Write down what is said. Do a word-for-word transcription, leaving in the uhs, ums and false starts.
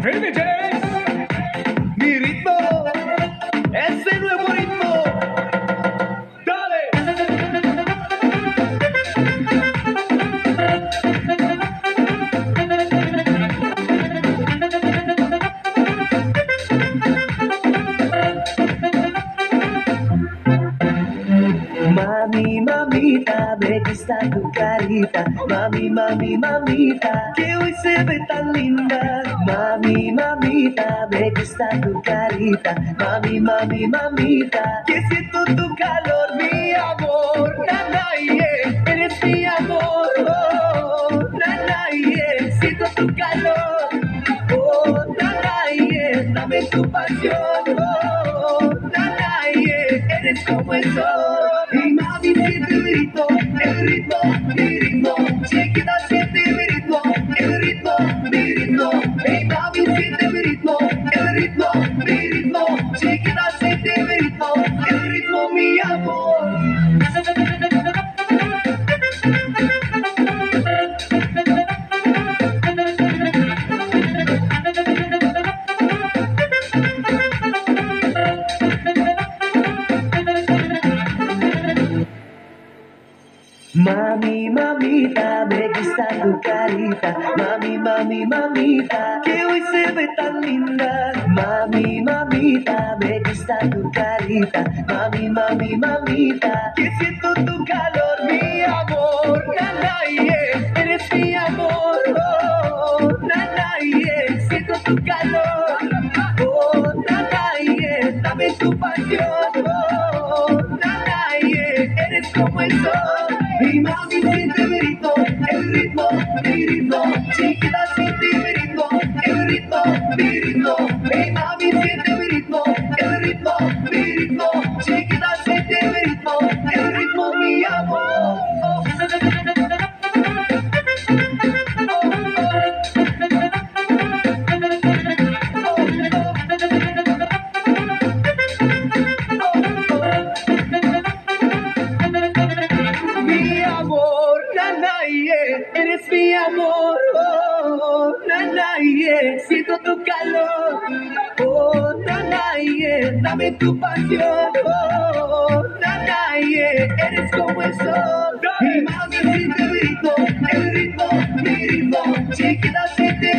Hey, D Js, mi ritmo, ese nuevo ritmo, dale. Mami, mamita, me gusta tu carita. Mami, mami, mamita, que hoy se ve tan linda. Mami, mamita, me gusta tu carita. Mami, mami, mamita, que siento tu calor, mi amor. Nana, yeah, eres mi amor. Oh, nana, yeah, siento tu calor. Oh, nana, yeah, dame tu pasión. Oh, nana, yeah, eres como el sol. Y mami, siente mi ritmo, el ritmo, mi ritmo. Chiquita, siente mi ritmo, el ritmo, mi ritmo. Hey, mami, siente mi ritmo, el ritmo, mi ritmo. Chiquita, siente mi ritmo, el ritmo, mi amor. Mami, mamita, me gusta tu carita. Mami, mami, mamita, que hoy se ve tan linda. Mami, mamita, me gusta tu carita. Mami, mami, mamita, que siento tu calor, mi amor. Nana, yeah, eres mi amor. Oh, nana, yeah, siento tu calor. Oh, nana, yeah, dame tu pasión. Oh, nana, yeah, eres como el sol. Y mami, siente mi ritmo, el ritmo, mi ritmo. Chiquita, siente mi ritmo, el ritmo, mi ritmo. Y mami, siente mi ritmo, el ritmo, mi ritmo. Chiquita, siente mi ritmo, el ritmo, mi amor. Mi amor, nana, yeah, eres mi amor. Oh, nana, yeah, siento tu calor. Oh, nana, yeah, dame tu pasión. Oh, nana, yeah, eres como el sol. Y mami, siente mi ritmo, el ritmo, mi ritmo. Chiquita, siente